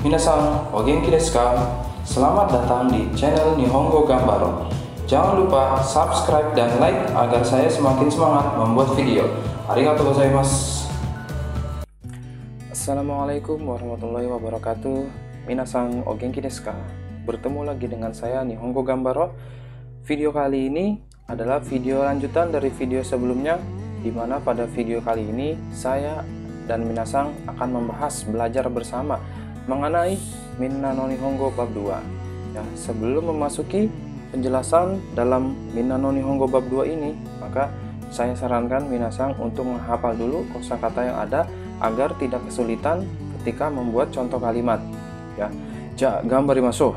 Minasan, o genki desu ka? Selamat datang di channel Nihongo Gambaro. Jangan lupa subscribe dan like agar saya semakin semangat membuat video. Arigatou gozaimasu. Assalamualaikum warahmatullahi wabarakatuh. Minasan, o genki desu ka? Bertemu lagi dengan saya Nihongo Gambaro. Video kali ini adalah video lanjutan dari video sebelumnya, di mana pada video kali ini saya dan Minasan akan membahas belajar bersama mengenai Minna no Nihongo bab 2. Ya, sebelum memasuki penjelasan dalam Minna no Nihongo bab 2 ini, maka saya sarankan Minasan untuk menghafal dulu kosakata yang ada agar tidak kesulitan ketika membuat contoh kalimat. Ya, gambarimasou.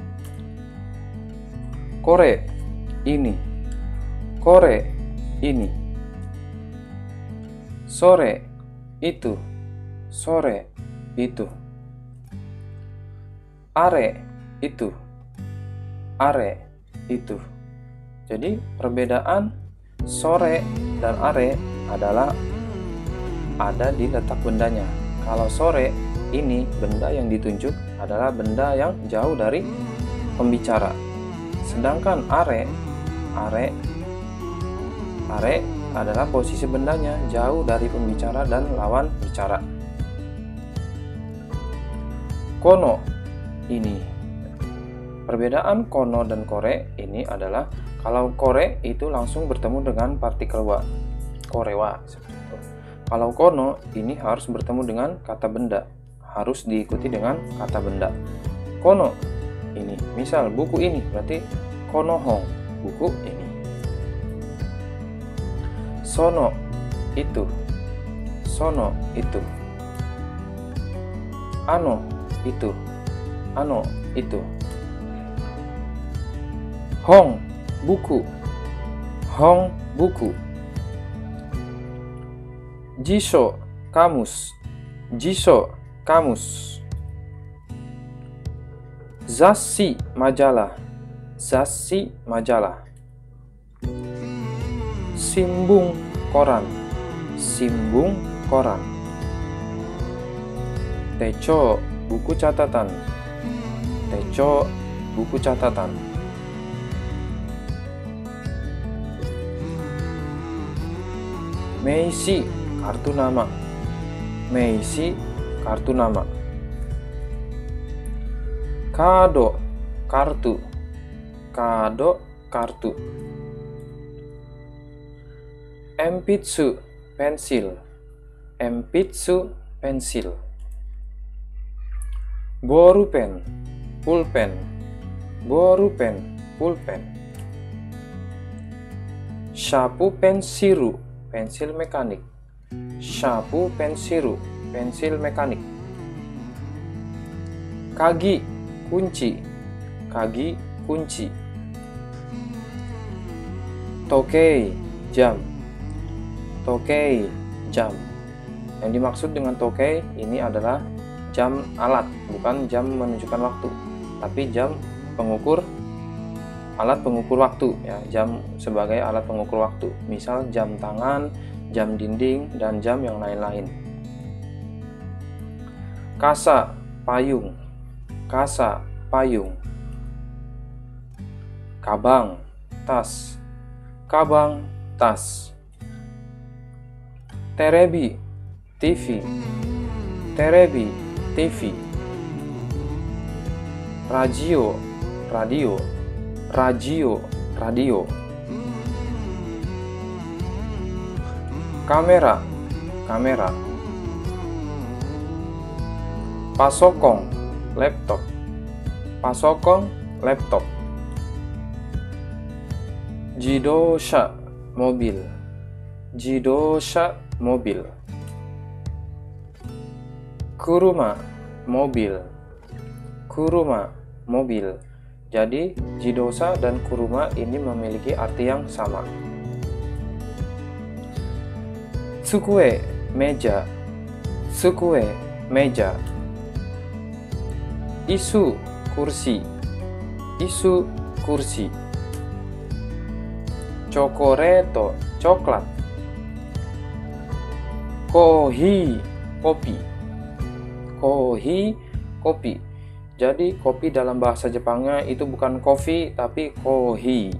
Kore ini, kore ini. Sore itu, sore itu. Are itu, are itu. Jadi perbedaan sore dan are adalah ada di letak bendanya. Kalau sore ini, benda yang ditunjuk adalah benda yang jauh dari pembicara. Sedangkan are adalah posisi bendanya jauh dari pembicara dan lawan bicara. Kono ini. Perbedaan kono dan kore ini adalah kalau kore itu langsung bertemu dengan partikel wa, korewa seperti itu. Kalau kono ini harus bertemu dengan kata benda, harus diikuti dengan kata benda. Kono ini, misal buku ini berarti konohon, buku ini. Sono itu, sono itu. Ano itu, ano itu. Hong buku, hong buku. Jisho kamus, jisho kamus. Zassi majalah, zassi majalah. Simbung koran, simbung koran. Techo buku catatan, techo buku catatan. Meisi kartu nama, meisi kartu nama. Kado kartu, kado kartu. Empitsu pensil, empitsu pensil. Borupen pulpen, borupen pulpen. Shapu pensiru, pensil mekanik. Shapu pensiru, pensil mekanik. Kagi kunci, kagi kunci. Tokei jam, tokei jam. Yang dimaksud dengan tokei ini adalah jam alat, bukan jam menunjukkan waktu, tapi jam pengukur, alat pengukur waktu ya, jam sebagai alat pengukur waktu. Misal jam tangan, jam dinding, dan jam yang lain-lain. Kasa payung, kasa payung. Kabang tas, kabang tas. Terebi TV, terebi TV. Radio radio, radio radio. Kamera kamera. Pasokong laptop, pasokong laptop. Jidosha mobil, jidosha mobil. Kuruma mobil, kuruma mobil. Jadi jidosha dan kuruma ini memiliki arti yang sama. Tsukue meja, tsukue meja. Isu kursi, isu kursi. Chokoreto coklat. Kohi kopi, kohi kopi. Jadi kopi dalam bahasa Jepangnya itu bukan kopi tapi kohi.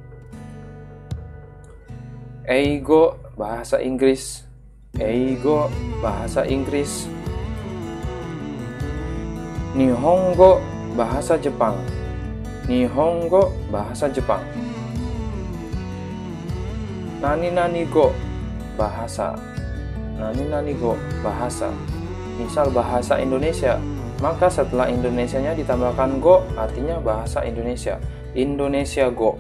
Eigo bahasa Inggris. Eigo bahasa Inggris. Nihongo bahasa Jepang. Nihongo bahasa Jepang. Nani-nani go bahasa. Nani-nani go bahasa. Misal bahasa Indonesia, maka setelah Indonesianya ditambahkan go, artinya bahasa Indonesia. Indonesia go.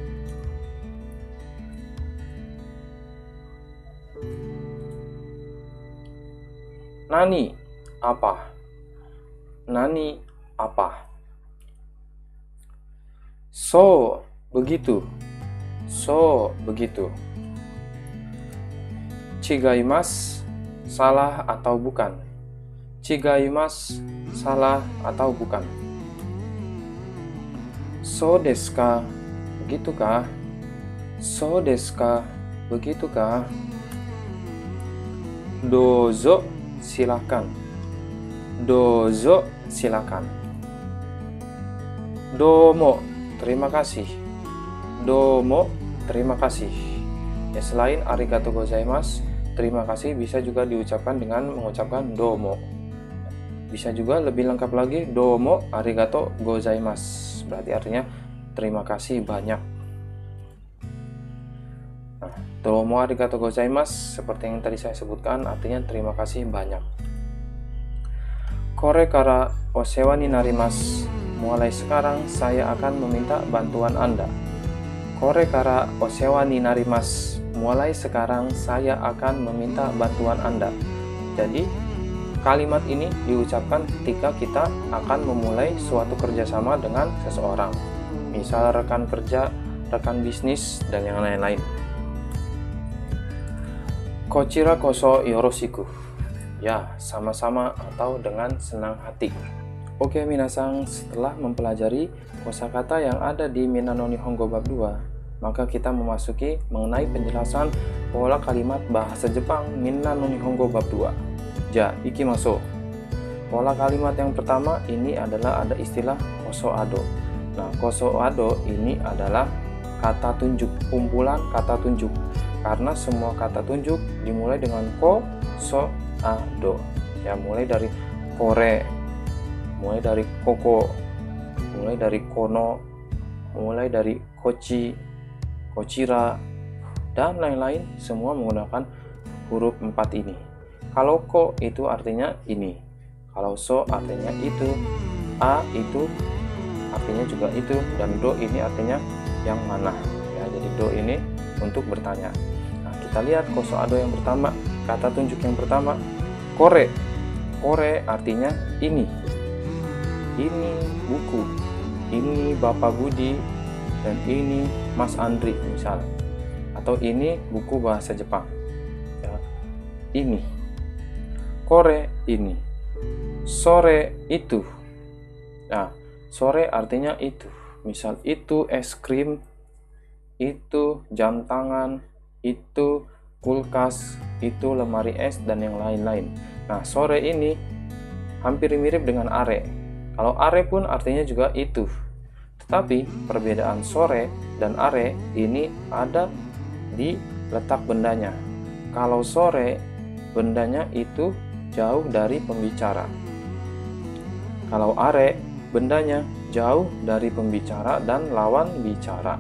Nani apa? Nani apa? So begitu. So begitu. Chigaimasu salah atau bukan. Chigaimasu salah atau bukan. So desu ka? Begitukah? So desu ka? Begitukah? Dozo silakan. Dozo silakan. Domo terima kasih. Domo terima kasih. Ya, selain arigatou gozaimasu, terima kasih bisa juga diucapkan dengan mengucapkan domo. Bisa juga lebih lengkap lagi, domo arigatou gozaimasu. Berarti artinya terima kasih banyak. Nah, domo arigatou gozaimasu seperti yang tadi saya sebutkan artinya terima kasih banyak. Kore kara osewa ni narimasu. Mulai sekarang saya akan meminta bantuan Anda. Kore kara osewa ni narimasu. Mulai sekarang saya akan meminta bantuan Anda. Jadi kalimat ini diucapkan ketika kita akan memulai suatu kerjasama dengan seseorang. Misal rekan kerja, rekan bisnis, dan yang lain-lain. Kochira koso yoroshiku. Ya, sama-sama atau dengan senang hati. Oke minasang, setelah mempelajari kosakata yang ada di Minna no Nihongo bab 2, maka kita memasuki mengenai penjelasan pola kalimat bahasa Jepang Minna no Nihongo bab 2. Ja, ikimasu. Pola kalimat yang pertama ini adalah ada istilah koso ado. Nah, koso ado ini adalah kata tunjuk, kumpulan kata tunjuk. Karena semua kata tunjuk dimulai dengan ko, so, ado. Ya, mulai dari kore, mulai dari koko, mulai dari kono, mulai dari kochi, kochira, dan lain-lain, semua menggunakan huruf 4 ini. Kalau ko itu artinya ini, kalau so artinya itu, a itu artinya juga itu, dan do ini artinya yang mana. Ya, jadi do ini untuk bertanya. Nah, kita lihat koso ado yang pertama, kata tunjuk yang pertama, kore. Kore artinya ini. Ini buku, ini Bapak Budi, dan ini Mas Andri misal, atau ini buku bahasa Jepang. Ya, ini kore ini. Sore itu. Nah, sore artinya itu. Misal itu es krim, itu jam tangan, itu kulkas, itu lemari es, dan yang lain-lain. Nah, sore ini hampir mirip dengan are. Kalau are pun artinya juga itu. Tetapi perbedaan sore dan are ini ada di letak bendanya. Kalau sore, bendanya itu jauh dari pembicara. Kalau are, bendanya jauh dari pembicara dan lawan bicara.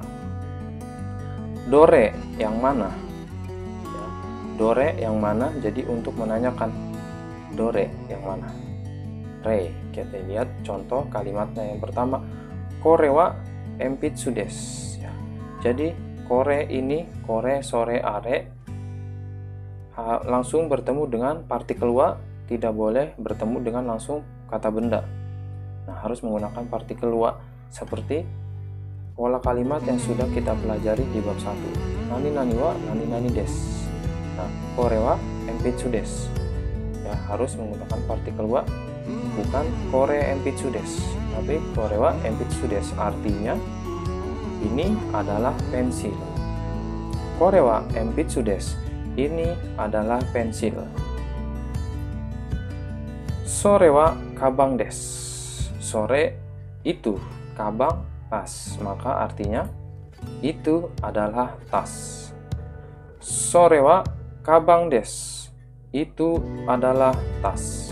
Dore yang mana? Dore yang mana? Jadi untuk menanyakan dore yang mana? Re, kita lihat contoh kalimatnya yang pertama, kore wa enpitsu desu. Ya. Jadi kore ini, kore, sore, are langsung bertemu dengan partikel wa, tidak boleh bertemu dengan langsung kata benda. Nah, harus menggunakan partikel wa seperti pola kalimat yang sudah kita pelajari di bab 1. Nani nani wa nani nani desu. Nah, kore wa enpitsu desu. Ya, harus menggunakan partikel wa, bukan kore enpitsu desu, tapi kore wa enpitsu desu, artinya ini adalah pensil. Kore wa enpitsu desu, ini adalah pensil. Sore wa kabang des. Sore itu kabang tas, maka artinya itu adalah tas. Sore wa kabang des. Itu adalah tas.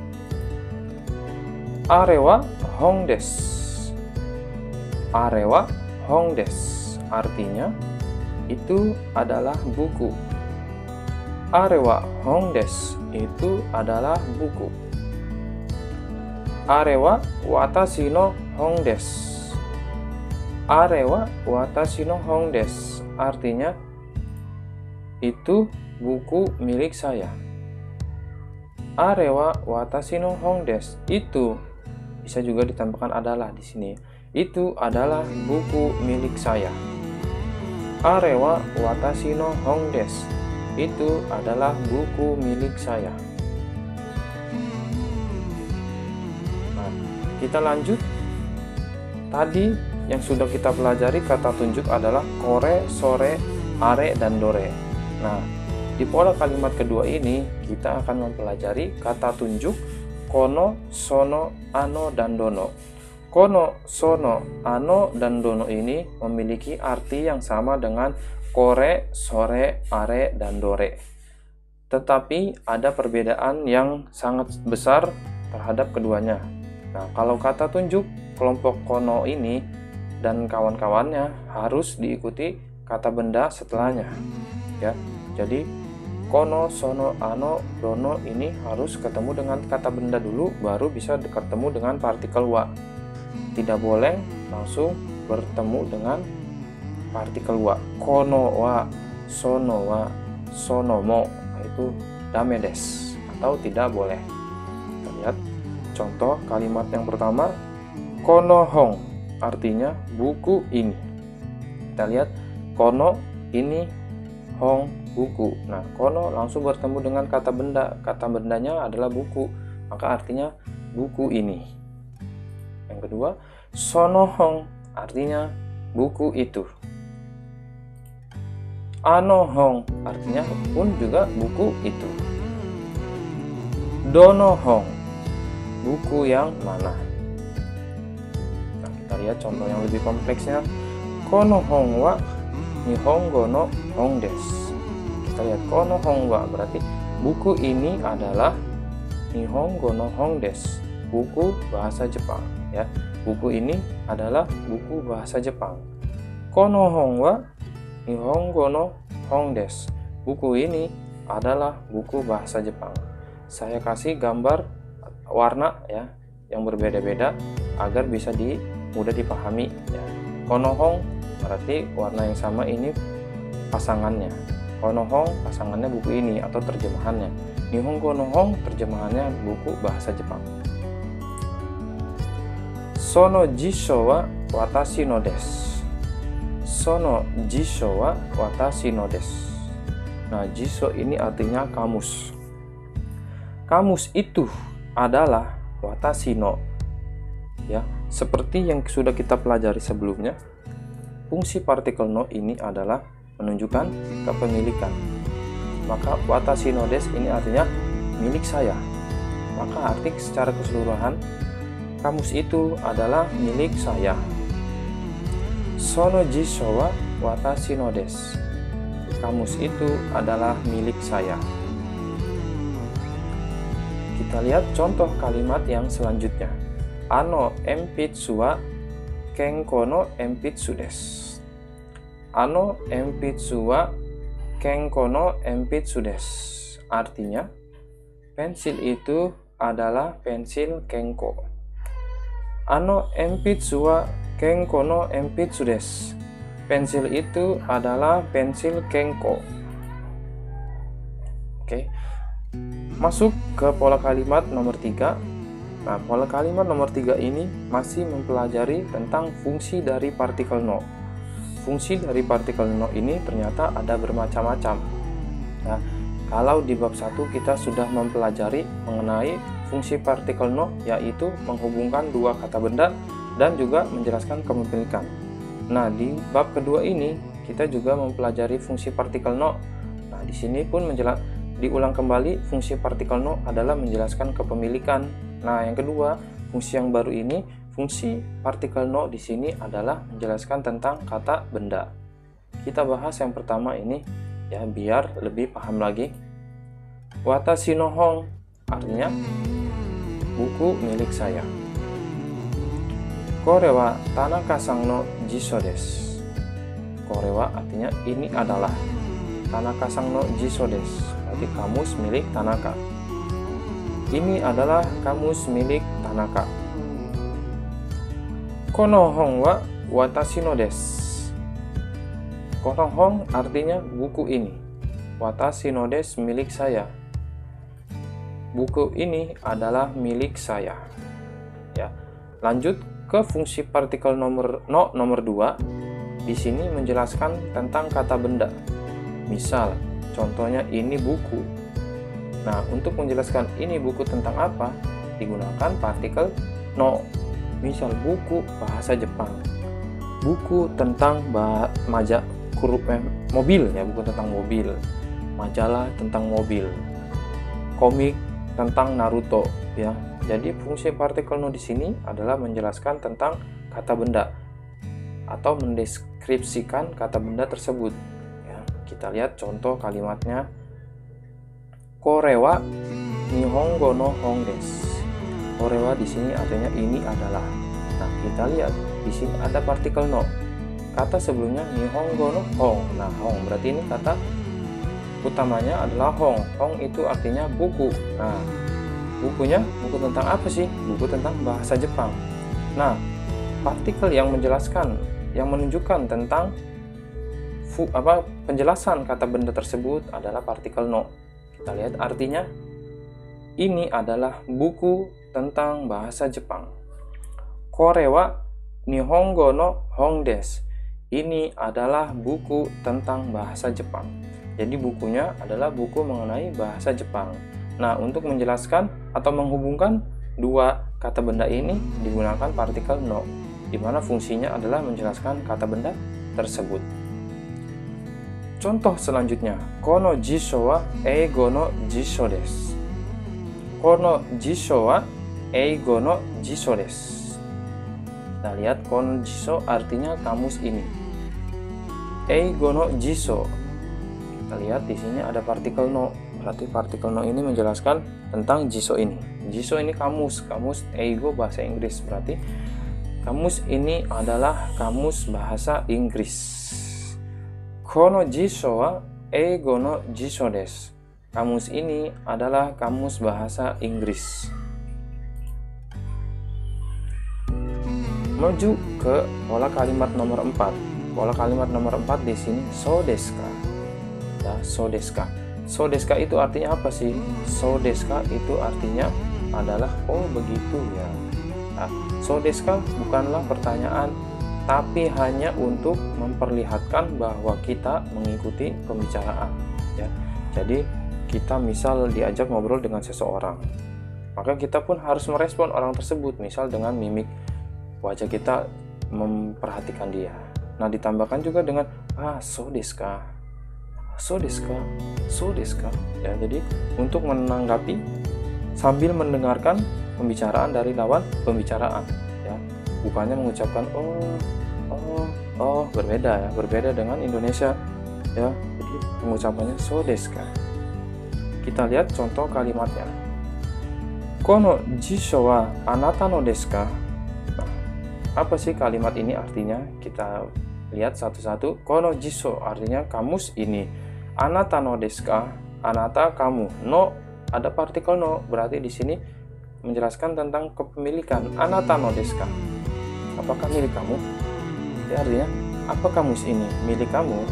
Are wa hong des. Are wa hong des. Artinya itu adalah buku. Are wa hong des. Itu adalah buku. Are wa watashi no hong des. Are wa watashi no hong des. Artinya itu buku milik saya. Are wa watashi no hong des. Itu bisa juga ditambahkan adalah di sini. Itu adalah buku milik saya. Are wa watashi no hong des. Itu adalah buku milik saya. Nah, kita lanjut. Tadi yang sudah kita pelajari kata tunjuk adalah kore, sore, are, dan dore. Nah, di pola kalimat kedua ini kita akan mempelajari kata tunjuk kono, sono, ano, dan dono. Kono, sono, ano, dan dono ini memiliki arti yang sama dengan kore, sore, are, dan dore. Tetapi ada perbedaan yang sangat besar terhadap keduanya. Nah, kalau kata tunjuk kelompok kono ini dan kawan-kawannya harus diikuti kata benda setelahnya. Ya, jadi kono, sono, ano, dono ini harus ketemu dengan kata benda dulu, baru bisa ketemu dengan partikel wa. Tidak boleh langsung bertemu dengan partikel wa. Kono wa, sono wa, sonomo, itu dame des, atau tidak boleh. Kita lihat contoh kalimat yang pertama, kono hong, artinya buku ini. Kita lihat kono ini, hong buku. Nah, kono langsung bertemu dengan kata benda. Kata bendanya adalah buku, maka artinya buku ini. Yang kedua, sono hong, artinya buku itu. Ano hong, artinya pun juga buku itu. Dono hong, buku yang mana. Nah, kita lihat contoh yang lebih kompleksnya. Kono hong wa nihongo no hong des. Kita lihat kono hong wa berarti buku ini adalah nihongo no hong des, buku bahasa Jepang. Ya, buku ini adalah buku bahasa Jepang. Kono hong wa nihongo no hong des. Buku ini adalah buku bahasa Jepang. Saya kasih gambar warna ya yang berbeda-beda agar bisa mudah dipahami ya. Kono hong berarti warna yang sama, ini pasangannya. Kono hong pasangannya buku ini atau terjemahannya. Nihongo no hong terjemahannya buku bahasa Jepang. Sono jisho wa watashi no desu. Sono jisho wa watashi no desu. Nah, jisho ini artinya kamus. Kamus itu adalah watashi no. Ya, seperti yang sudah kita pelajari sebelumnya, fungsi partikel no ini adalah menunjukkan kepemilikan. Maka watashi no desu ini artinya milik saya. Maka arti secara keseluruhan kamus itu adalah milik saya. Sono jisho wa watashi no desu. Kamus itu adalah milik saya. Kita lihat contoh kalimat yang selanjutnya. Ano enpitsu wa kenko no enpitsu desu. Ano enpitsu wa kenko no enpitsu desu. Artinya, pensil itu adalah pensil kenko. Ano enpitsu wa kenko no enpitsu desu. Pensil itu adalah pensil kenko. Oke. Masuk ke pola kalimat nomor 3. Nah, pola kalimat nomor 3 ini masih mempelajari tentang fungsi dari partikel no. Fungsi dari partikel no ini ternyata ada bermacam-macam. Nah, kalau di bab 1 kita sudah mempelajari mengenai fungsi partikel no, yaitu menghubungkan dua kata benda dan juga menjelaskan kepemilikan. Nah, di bab kedua ini kita juga mempelajari fungsi partikel no. Nah, di sini pun diulang kembali, fungsi partikel no adalah menjelaskan kepemilikan Nah, yang kedua, fungsi yang baru ini, fungsi partikel no di sini adalah menjelaskan tentang kata benda. Kita bahas yang pertama ini ya biar lebih paham lagi. Watashi no hon artinya buku milik saya. Kore wa Tanaka-san no jiso desu. Kore wa artinya ini adalah. Tanaka-san no jiso desu. Berarti kamus milik Tanaka. Ini adalah kamus milik Tanaka. Kono hon wa watashi no desu. Kono hon artinya buku ini. Watashi no desu milik saya. Buku ini adalah milik saya. Ya. Lanjut ke fungsi partikel nomor 2. Di sini menjelaskan tentang kata benda. Misal, contohnya ini buku. Nah, untuk menjelaskan ini buku tentang apa, digunakan partikel no. Misal buku bahasa Jepang. Buku tentang mobil ya, buku tentang mobil. Majalah tentang mobil. Komik tentang Naruto ya. Jadi fungsi partikel no di sini adalah menjelaskan tentang kata benda atau mendeskripsikan kata benda tersebut. Ya, kita lihat contoh kalimatnya. Kore wa Nihongo no hon desu. Kore wa di sini artinya ini adalah. Nah, kita lihat di sini ada partikel no. Kata sebelumnya Nihongo no hon. Nah, hon berarti ini kata utamanya adalah hon. Hon itu artinya buku. Nah, bukunya buku tentang apa sih? Buku tentang bahasa Jepang. Nah, partikel yang menjelaskan, yang menunjukkan tentang penjelasan kata benda tersebut adalah partikel no. Kita lihat artinya. Ini adalah buku tentang bahasa Jepang. Kore wa Nihongo no hon desu. Ini adalah buku tentang bahasa Jepang. Jadi bukunya adalah buku mengenai bahasa Jepang. Nah, untuk menjelaskan atau menghubungkan dua kata benda ini digunakan partikel no, di mana fungsinya adalah menjelaskan kata benda tersebut. Contoh selanjutnya, kono jisho wa eigo no jisho desu. Kono jisho wa eigo no jisho desu. Kita lihat kono jisho artinya kamus ini. Eigo no jisho. Kita lihat di sini ada partikel no. Berarti partikel no ini menjelaskan tentang jisho ini. Jisho ini kamus eigo bahasa Inggris. Berarti kamus ini adalah kamus bahasa Inggris. Kono jisho wa eigo no jisho desu. Kamus ini adalah kamus bahasa Inggris. Menuju ke pola kalimat nomor 4. Pola kalimat nomor 4 di sini so desu ka. Ya, so desu ka. So desu ka itu artinya apa sih? So desu ka itu artinya adalah oh begitu ya. Nah, so desu ka bukanlah pertanyaan, tapi hanya untuk memperlihatkan bahwa kita mengikuti pembicaraan. Ya, jadi kita misal diajak ngobrol dengan seseorang, maka kita pun harus merespon orang tersebut, misal dengan mimik wajah kita memperhatikan dia. Nah, ditambahkan juga dengan so desu ka. So desu ka, so desu ka. Ya, jadi untuk menanggapi sambil mendengarkan pembicaraan dari lawan pembicaraan, ya. Bukannya mengucapkan berbeda ya, berbeda dengan Indonesia, ya. Jadi pengucapannya so desu ka. Kita lihat contoh kalimatnya. Kono jisho wa anata no desu ka? Nah, apa sih kalimat ini artinya? Kita lihat satu-satu. Kono jisho artinya kamus ini. Anata no desu ka? Anata kamu. No ada partikel no, berarti di sini menjelaskan tentang kepemilikan. Anata no desu ka? Apakah milik kamu? Ya, artinya apa kamus ini milik kamu?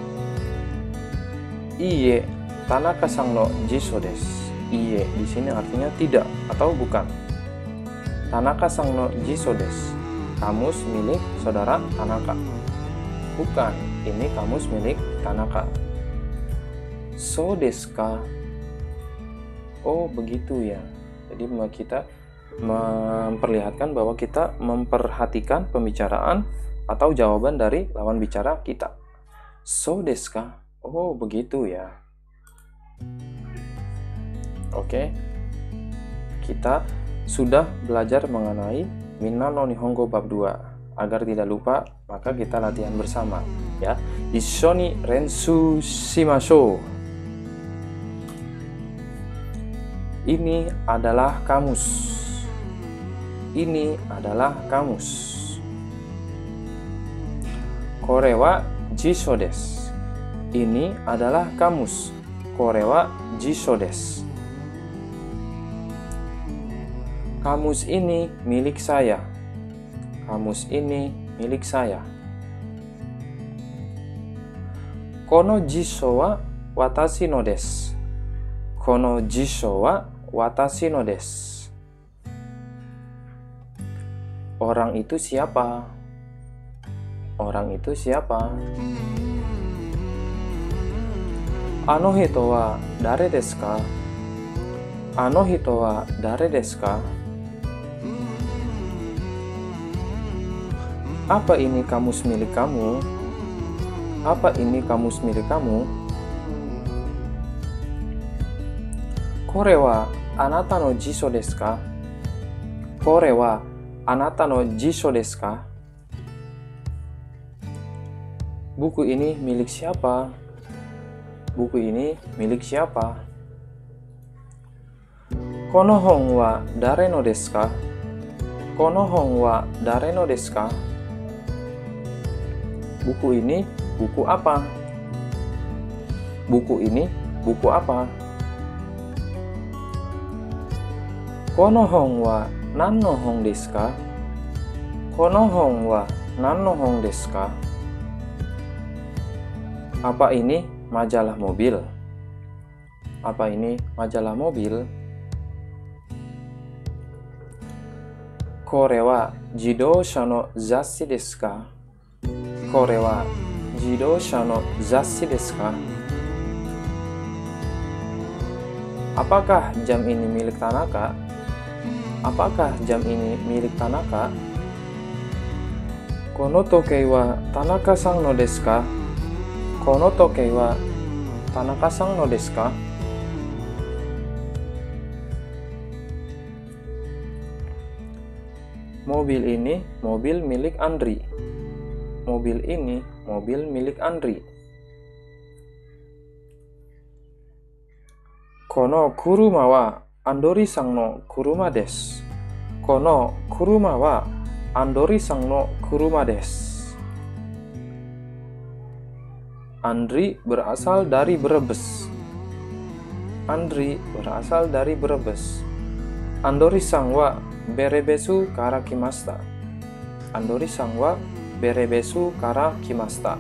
Iye Tanaka-san no jisho desu. Iye di sini artinya tidak atau bukan. Tanaka-san no jisho desu. Kamus milik saudara Tanaka. Bukan, ini kamus milik Tanaka. So desu ka? Oh begitu ya. Jadi kita memperlihatkan bahwa kita memperhatikan pembicaraan atau jawaban dari lawan bicara kita. So desu ka? Oh begitu ya. Oke. Kita sudah belajar mengenai Minna no Nihongo bab 2. Agar tidak lupa, maka kita latihan bersama ya. Issho ni rensu shimashou. Ini adalah kamus. Ini adalah kamus. Kore wa jisho desu. Ini adalah kamus. Kore wa jisho desu. Kamus ini milik saya. Kamus ini milik saya. Kono jisho wa watashi no desu. Kono jisho wa watashi no desu. Orang itu siapa? Orang itu siapa? Ano hito wa dare desu ka? Ano hito wa dare desu ka? Apa ini kamus milik kamu? Apa ini kamus milik kamu? Kore wa anata no jisho desu ka? Kore wa anata no jisho desu ka? Buku ini milik siapa? Buku ini milik siapa? Kono hon wa dare no desu ka? Kono hon wa dare no desu ka? Buku ini buku apa? Buku ini buku apa? Kono hon wa nan no hon desu ka? Kono hon wa nan no hon desu ka? Apa ini majalah mobil? Apa ini majalah mobil? Kore wa jidōsha no zasshi desu ka? Kore wa jidōsha no zasshi desu ka? Apakah jam ini milik Tanaka? Apakah jam ini milik Tanaka? Kono tokei wa Tanaka-san no desu ka? Kono tokei wa Tanaka-san no desu ka? Mobil ini mobil milik Andri. Mobil ini mobil milik Andri. Kono kuruma wa Andori-san no kuruma desu. Kono kuruma wa Andori-san no kuruma desu. Andri berasal dari Brebes. Andri berasal dari Brebes. Andori-san wa berebesu kara kimashita. Andori-san wa berebesu kara kimashita.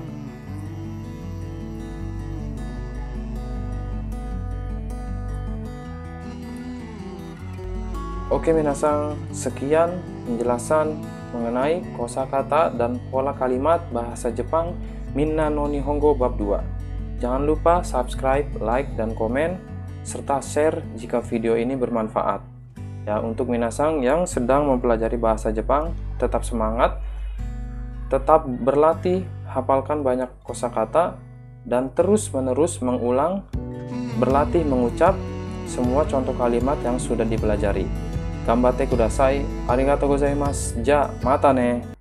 Oke minasan, sekian penjelasan mengenai kosakata dan pola kalimat bahasa Jepang Minna no Nihongo bab 2. Jangan lupa subscribe, like, dan komen, serta share jika video ini bermanfaat. Ya, untuk minasan yang sedang mempelajari bahasa Jepang, tetap semangat, tetap berlatih, hafalkan banyak kosakata, dan terus-menerus mengulang, berlatih mengucap semua contoh kalimat yang sudah dipelajari. Ganbatte kudasai. Arigatou gozaimasu. Ja, mata ne.